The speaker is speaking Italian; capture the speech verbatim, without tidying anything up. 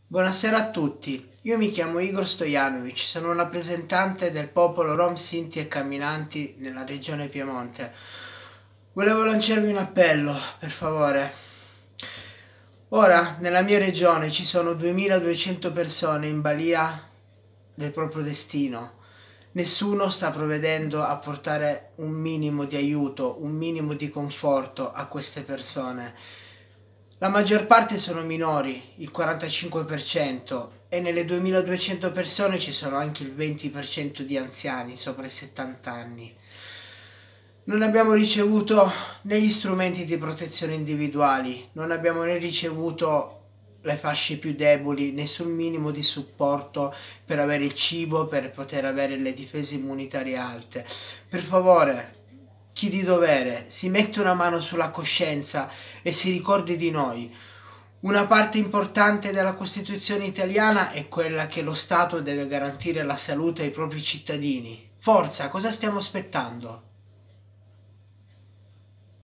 Buonasera a tutti, io mi chiamo Igor Stojanovic, sono un rappresentante del popolo Rom, Sinti e Camminanti nella regione Piemonte. Volevo lanciarvi un appello, per favore. Ora, nella mia regione ci sono duemiladuecento persone in balia del proprio destino. Nessuno sta provvedendo a portare un minimo di aiuto, un minimo di conforto a queste persone. La maggior parte sono minori, il quarantacinque per cento, e nelle duemiladuecento persone ci sono anche il venti per cento di anziani sopra i settanta anni. Non abbiamo ricevuto né gli strumenti di protezione individuali, non abbiamo né ricevuto le fasce più deboli, nessun minimo di supporto per avere il cibo, per poter avere le difese immunitarie alte. Per favore, chi di dovere si mette una mano sulla coscienza e si ricordi di noi. Una parte importante della Costituzione italiana è quella che lo Stato deve garantire la salute ai propri cittadini. Forza, cosa stiamo aspettando?